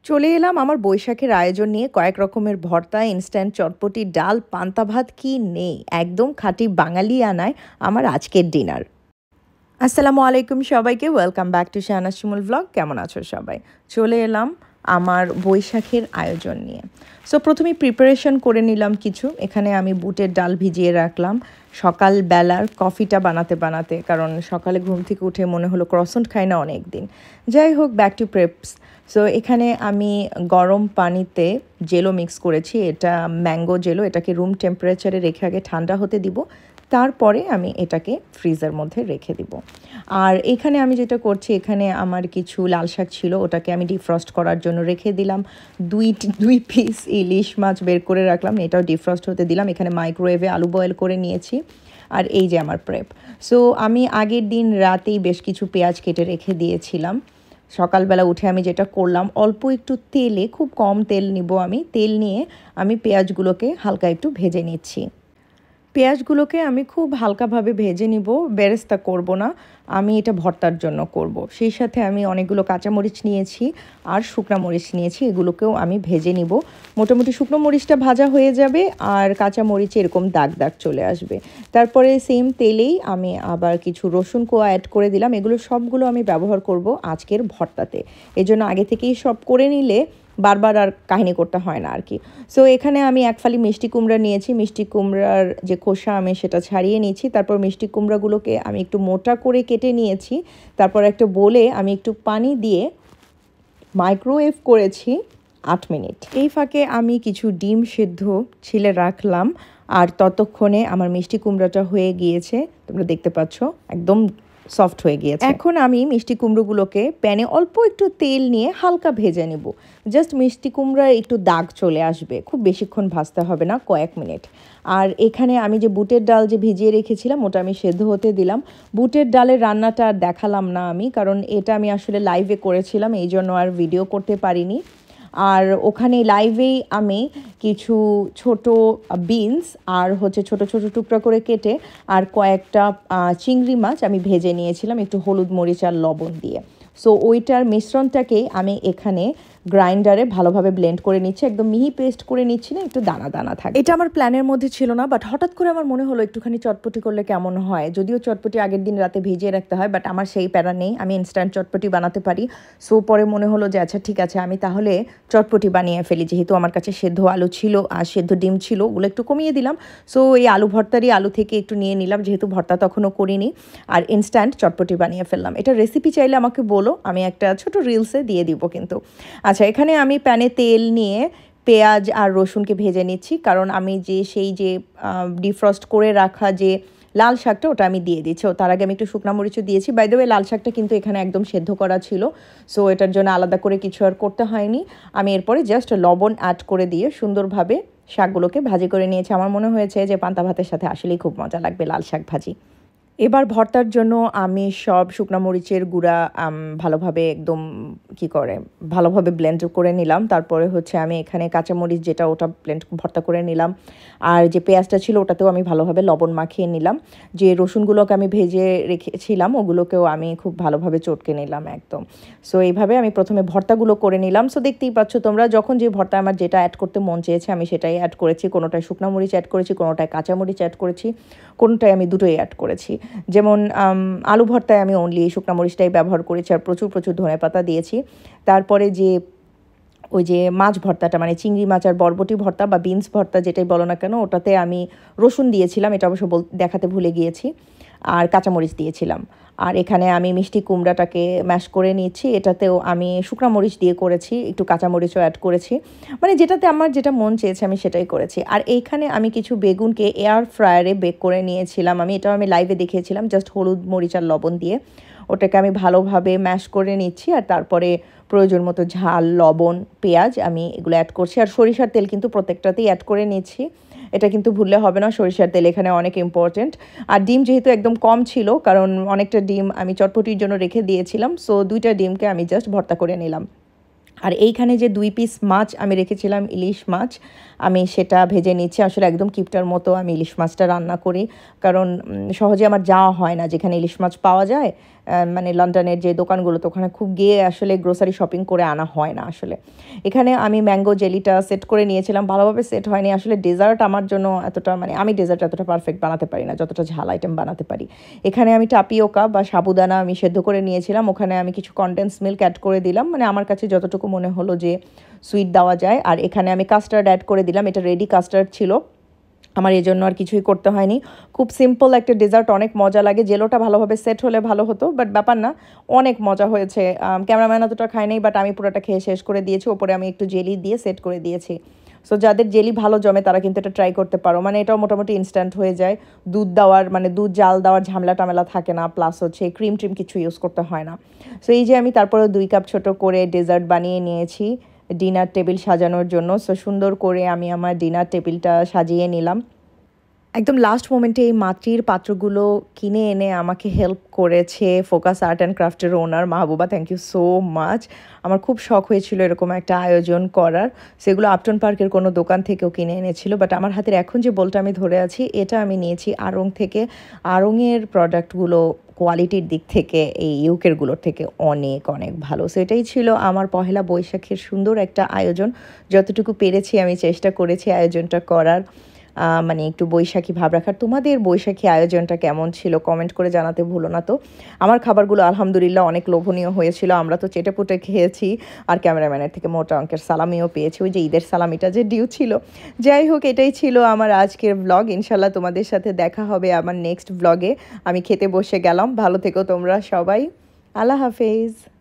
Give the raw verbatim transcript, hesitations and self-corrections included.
চলে এলাম আমার বৈশাখের আয়োজন নিয়ে। কয়েক রকমের ভর্তা, ইনস্ট্যান্ট চটপটি, ডাল, পান্তা ভাত কি নেই! একদম খাঁটি বাঙালিয়ানায় আমার আজকের ডিনার। আসসালামু আলাইকুম সবাইকে। Welcome back to Shahnaz Shimul vlog. কেমন আছো সবাই? চলে এলাম আমার বৈশাখের আয়োজন নিয়ে। সো প্রথমেই প্রিপারেশন করে নিলাম কিছু। এখানে আমি বুটের ডাল ভিজিয়ে রাখলাম সকালবেলার কফিটা বানাতে বানাতে, কারণ সকালে ঘুম থেকে উঠে মনে হলো ক্রসন্ট খাই না অনেক দিন। যাই হোক, ব্যাক টু প্রেপস। সো এখানে আমি গরম পানিতে জেলো মিক্স করেছি। এটা ম্যাঙ্গো জেলো। এটাকে রুম টেম্পারেচারে রেখে আগে ঠান্ডা হতে দিব, তারপরে আমি এটাকে ফ্রিজের মধ্যে রেখে দিব। আর এখানে আমি যেটা করছি, এখানে আমার কিছু লাল শাক ছিল, ওটাকে আমি ডিফ্রস্ট করার জন্য রেখে দিলাম। দুই দুই পিস ইলিশ মাছ বের করে রাখলাম, এটাও ডিফ্রস্ট হতে দিলাম। এখানে মাইক্রোওয়েভে আলু বয়েল করে নিয়েছি। আর এই যে আমার প্রেপ। সো আমি আগের দিন রাতেই বেশ কিছু পেঁয়াজ কেটে রেখে দিয়েছিলাম। সকালবেলা উঠে আমি যেটা করলাম, অল্প একটু তেলে, খুব কম তেল নিব আমি, তেল নিয়ে আমি পেঁয়াজগুলোকে হালকা একটু ভেজে নিচ্ছি। পেঁয়াজগুলোকে আমি খুব হালকাভাবে ভেজে নিব, বেরেস্তা করব না, আমি এটা ভর্তার জন্য করব। সেই সাথে আমি অনেকগুলো কাঁচামরিচ নিয়েছি আর শুকনো মরিচ নিয়েছি, এগুলোকেও আমি ভেজে নিব। মোটামুটি শুকনো মরিচটা ভাজা হয়ে যাবে আর কাঁচামরিচে এরকম দাগ দাগ চলে আসবে। তারপরে সেম তেলেই আমি আবার কিছু রসুন কোয়া অ্যাড করে দিলাম। এগুলো সবগুলো আমি ব্যবহার করব আজকের ভর্তাতে, এজন্য আগে থেকেই সব করে নিলে বারবার আর কাহিনী করতে হয় না আর কি। সো এখানে আমি এক ফালি মিষ্টি কুমড়া নিয়েছি। মিষ্টি কুমড়ার যে খোসা আমি সেটা ছাড়িয়ে নিয়েছি। তারপর মিষ্টি কুমড়াগুলোকে আমি একটু মোটা করে কেটে নিয়েছি। তারপর একটা বোলে আমি একটু পানি দিয়ে মাইক্রোওয়েভ করেছি আট মিনিট। এই ফাঁকে আমি কিছু ডিম সেদ্ধ ছিলে রাখলাম, আর ততক্ষণে আমার মিষ্টি কুমড়াটা হয়ে গিয়েছে, তোমরা দেখতে পাচ্ছ একদম সফট হয়ে গিয়েছে। এখন আমি মিষ্টি কুমড়োগুলোকে প্যানে অল্প একটু তেল নিয়ে হালকা ভেজে নেব। জাস্ট মিষ্টি কুমড়া একটু দাগ চলে আসবে, খুব বেশিক্ষণ ভাজতে হবে না, কয়েক মিনিট। আর এখানে আমি যে বুটের ডাল যে ভিজিয়ে রেখেছিলাম, ওটা আমি সেদ্ধ হতে দিলাম। বুটের ডালের রান্নাটা আর দেখালাম না আমি, কারণ এটা আমি আসলে লাইভে করেছিলাম, এই জন্য আর ভিডিও করতে পারিনি। আর ওখানে লাইভেই আমি কিছু ছোট বিনস আর হচ্ছে ছোট ছোট টুকরা করে কেটে আর কয়েকটা চিংড়ি মাছ আমি ভেজে নিয়েছিলাম একটু হলুদ মরিচ আর লবণ দিয়ে। সো ওইটার মিশ্রণটাকেই আমি এখানে গ্রাইন্ডারে ভালোভাবে ব্লেন্ড করে নিচ্ছি, একদম মিহি পেস্ট করে নিচ্ছি না, একটু দানা দানা থাকে। এটা আমার প্ল্যানের মধ্যে ছিল না, বাট হঠাৎ করে আমার মনে হলো একটুখানি চটপটি করলে কেমন হয়। যদিও চটপটি আগের দিন রাতে ভিজিয়ে রাখতে হয়, বাট আমার সেই প্যারা নেই, আমি ইনস্ট্যান্ট চটপটি বানাতে পারি। সো পরে মনে হলো যে আচ্ছা ঠিক আছে, আমি তাহলে চটপটি বানিয়ে ফেলি। যেহেতু আমার কাছে সেদ্ধ আলু ছিল আর সেদ্ধ ডিম ছিল, ওগুলো একটু কমিয়ে দিলাম। সো এই আলু ভর্তারই আলু থেকে একটু নিয়ে নিলাম, যেহেতু ভর্তা তখনও করিনি, আর ইনস্ট্যান্ট চটপটি বানিয়ে ফেললাম। এটা রেসিপি চাইলে আমাকে বলো, আমি একটা ছোট রিলসে দিয়ে দিব কিন্তু। আচ্ছা, এখানে আমি প্যানে তেল নিয়ে পেঁয়াজ আর রসুনকে ভেজে নিচ্ছি, কারণ আমি যে সেই যে ডিফ্রস্ট করে রাখা যে লাল শাকটা, ওটা আমি দিয়ে দিচ্ছি। তার আগে আমি একটু শুকনো মরিচও দিয়েছি। বাই দ্য ওয়ে, লাল শাকটা কিন্তু এখানে একদম সেদ্ধ করা ছিল, সো এটার জন্য আলাদা করে কিছু আর করতে হয়নি। আমি এরপরে জাস্ট লবণ অ্যাড করে দিয়ে সুন্দরভাবে শাকগুলোকে ভাজি করে নিয়েছি। আমার মনে হয়েছে যে পান্তা ভাতের সাথে আসলেই খুব মজা লাগবে লাল শাক ভাজি। এবার ভর্তার জন্য আমি সব শুকনো মরিচের গুঁড়া ভালোভাবে একদম কি করে ভালোভাবে ব্লেন্ড করে নিলাম। তারপরে হচ্ছে আমি এখানে কাঁচামরিচ যেটা, ওটা ব্লেন্ড ভর্তা করে নিলাম। আর যে পেঁয়াজটা ছিল ওটাতেও আমি ভালোভাবে লবণ মাখিয়ে নিলাম। যে রসুনগুলোকে আমি ভেজে রেখেছিলাম ওগুলোকেও আমি খুব ভালোভাবে চটকে নিলাম একদম। সো এইভাবে আমি প্রথমে ভর্তাগুলো করে নিলাম। সো দেখতেই পাচ্ছ তোমরা, যখন যে ভর্তা আমার যেটা অ্যাড করতে মন চেয়েছে আমি সেটাই অ্যাড করেছি। কোনোটায় শুকনো মরিচ অ্যাড করেছি, কোনোটায় কাঁচামরিচ অ্যাড করেছি, কোনোটায় আমি দুটোই অ্যাড করেছি। যেমন আলু ভর্তায় আমি অনলি শুকনো মরিচটাই ব্যবহার করেছি আর প্রচুর প্রচুর ধনেপাতা দিয়েছি। তারপরে যে ওই যে মাছ ভর্তাটা, মানে চিংড়ি মাছ আর বরবটি ভর্তা বা বিনস ভর্তা যেটাই বলো না কেন, ওটাতে আমি রসুন দিয়েছিলাম, এটা অবশ্য দেখাতে ভুলে গিয়েছি, আর কাঁচামরিচ দিয়েছিলাম। আর এখানে আমি মিষ্টি কুমড়াটাকে ম্যাশ করে নিচ্ছি, এটাতেও আমি শুকনো মরিচ দিয়ে করেছি, একটু কাঁচামরিচও অ্যাড করেছি, মানে যেটাতে আমার যেটা মন চেয়েছে আমি সেটাই করেছি। আর এইখানে আমি কিছু বেগুনকে এয়ার ফ্রায়ারে বেক করে নিয়েছিলাম, আমি এটাও আমি লাইভে দেখিয়েছিলাম, জাস্ট হলুদ মরিচ আর লবণ দিয়ে ওটাকে আমি ভালোভাবে ম্যাশ করে নিচ্ছি। আর তারপরে প্রয়োজন মতো ঝাল, লবণ, পেঁয়াজ আমি এগুলো অ্যাড করছি। আর সরিষার তেল কিন্তু প্রত্যেকটাতেই অ্যাড করে নিচ্ছি, এটা কিন্তু ভুললে হবে না, সরিষার তেল এখানে অনেক ইম্পর্টেন্ট। আর ডিম যেহেতু একদম কম ছিল, কারণ অনেকটা ডিম আমি চটপটির জন্য রেখে দিয়েছিলাম, সো দুইটা ডিমকে আমি জাস্ট ভর্তা করে নিলাম। আর এইখানে যে দুই পিস মাছ আমি রেখেছিলাম, ইলিশ মাছ, আমি সেটা ভেজে নিচ্ছি। আসলে একদম কিপটার মতো আমি ইলিশ মাছটা রান্না করি, কারণ সহজে আমার যাওয়া হয় না যেখানে ইলিশ মাছ পাওয়া যায়, মানে লন্ডনের যে দোকানগুলোতে ওখানে খুব গিয়ে আসলে গ্রোসারি শপিং করে আনা হয় না আসলে। এখানে আমি ম্যাঙ্গো জেলিটা সেট করে নিয়েছিলাম, ভালোভাবে সেট হয়নি আসলে। ডেজার্ট আমার জন্য এতটা মানে আমি ডেজার্ট এতটা পারফেক্ট বানাতে পারি না যতটা ঝাল আইটেম বানাতে পারি। এখানে আমি টাপিওকা বা সাবুদানা আমি সেদ্ধ করে নিয়েছিলাম, ওখানে আমি কিছু কনডেন্স মিল্ক অ্যাড করে দিলাম, মানে আমার কাছে যতটুকু মনে হলো যে সুইট দেওয়া যায়। আর এখানে আমি কাস্টার্ড অ্যাড করে দিলাম, এটা রেডি কাস্টার্ড ছিল, আমার এই জন্য আর কিছুই করতে হয়নি। খুব সিম্পল একটা ডেজার্ট, অনেক মজা লাগে। জেলোটা ভালোভাবে সেট হলে ভালো হতো, বাট ব্যাপার না, অনেক মজা হয়েছে। ক্যামেরাম্যান অতটা খায় নাই, বাট আমি পুরোটা খেয়ে শেষ করে দিয়েছি। ওপরে আমি একটু জেলি দিয়ে সেট করে দিয়েছি। সো যাদের জেলি ভালো জমে তারা কিন্তু এটা ট্রাই করতে পারো, মানে এটাও মোটামুটি ইনস্ট্যান্ট হয়ে যায়। দুধ দেওয়ার মানে দুধ জাল দেওয়ার ঝামেলা টামেলা থাকে না, প্লাস হচ্ছে ক্রিম ট্রিম কিছু ইউজ করতে হয় না। সো এই যে আমি তারপরে দুই কাপ ছোট করে ডেজার্ট বানিয়ে নিয়েছি ডিনার টেবিল সাজানোর জন্য। সো সুন্দর করে আমি আমার ডিনার টেবিলটা সাজিয়ে নিলাম। একদম লাস্ট মোমেন্টে এই মাটির পাত্রগুলো কিনে এনে আমাকে হেল্প করেছে ফোকাস আর্ট অ্যান্ড ক্রাফটের owner Mahbuba, thank you so much. আমার খুব শখ হয়েছিল এরকম একটা আয়োজন করার, সেগুলো আপটন পার্কের কোনো দোকান থেকেও কিনে এনেছিল, বাট আমার হাতের এখন যে বোলটা আমি ধরে আছি এটা আমি নিয়েছি আড়ং থেকে। আড়ংয়ের প্রোডাক্টগুলো কোয়ালিটির দিক থেকে এই ইউকেরগুলোর থেকে অনেক অনেক ভালো। সো এটাই ছিল আমার পহেলা বৈশাখের সুন্দর একটা আয়োজন। যতটুকু পেরেছি আমি চেষ্টা করেছি আয়োজনটা করার, মানে একটু বৈশাখী ভাব রাখার। তোমাদের বৈশাখী আয়োজনটা কেমন ছিল কমেন্ট করে জানাতে ভুলো না তো। আমার খাবারগুলো আলহামদুলিল্লাহ অনেক লোভনীয় হয়েছিল, আমরা তো চেটেপুটে খেয়েছি, আর ক্যামেরাম্যানের থেকে মোটা অঙ্কের সালামিও পেয়েছি, ওই যে ঈদের সালামিটা যে ডিউ ছিল। যাই হোক, এটাই ছিল আমার আজকের ব্লগ। ইনশাল্লাহ তোমাদের সাথে দেখা হবে আমার নেক্সট ব্লগে। আমি খেতে বসে গেলাম, ভালো থেকো তোমরা সবাই, আল্লাহ হাফেজ।